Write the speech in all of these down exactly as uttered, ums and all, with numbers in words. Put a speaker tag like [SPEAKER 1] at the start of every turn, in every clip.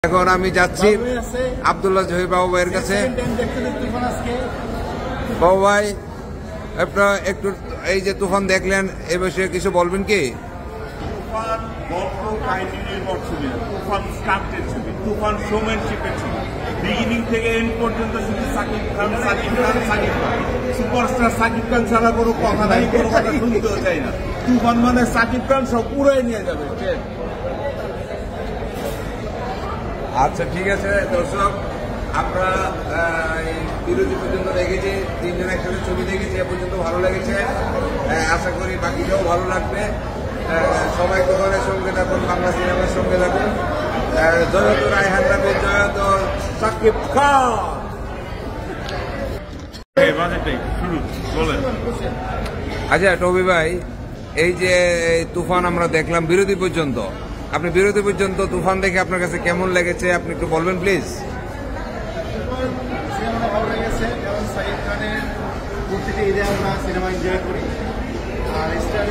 [SPEAKER 1] এখন আমি যাচ্ছি আব্দুল্লাহ জহির বাবু ভাইয়ের কাছে। বাবু ভাই, আপনার একটু এই যে তুফান দেখলেন, এ বিষয়ে কিছু বলবেন কি?
[SPEAKER 2] তুফান গল্প কাহিনী নির্ভর ছবি, তুফান স্ক্রিপ্টের ছবি, তুফান শোম্যানশিপের ছবি। বিগিনিং থেকে এন্ড পর্যন্ত শুধু সাকিব খান সাকিব খান সাকিব খান সুপারস্টার সাকিব খান ছাড়া কোনো কথা নাই, কোনো কথা শুনতেও চাই না। তুফান মানে সাকিব খান সব পুরোই নিয়ে যাবে।
[SPEAKER 1] আচ্ছা, ঠিক আছে দর্শক, আমরা বিরতি পর্যন্ত দেখেছি, তিনজন একসাথে ছবি দেখেছি, এ পর্যন্ত ভালো লেগেছে। আশা করি বাকিটাও ভালো লাগবে। সবাই দোকানের সঙ্গে থাকুন, বাংলা সিনেমার সঙ্গে থাকুন। জয়ত রায়হান রাবির, জয়ত সাকিব খান। আচ্ছা টবি ভাই, এই যে তুফান আমরা দেখলাম বিরতি পর্যন্ত, আপনি বিরতি পর্যন্ত তুফান দেখে আপনার কাছে কেমন লেগেছে আপনি একটু বলবেন প্লিজ।
[SPEAKER 3] ভালো লেগেছে, যেমন সাকিব খানের প্রতিটি ঈদে আমরা সিনেমা এনজয় করি। আর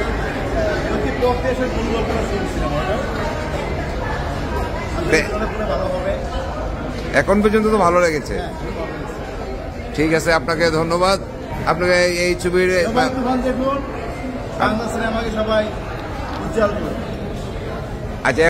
[SPEAKER 1] এখন পর্যন্ত তো ভালো লেগেছে। ঠিক আছে, আপনাকে ধন্যবাদ। আপনাকে এই ছবির
[SPEAKER 3] তুফান দেখুন, বাংলা সিনেমাকে সবাই উজ্জ্বল করুন।
[SPEAKER 1] আচ্ছা।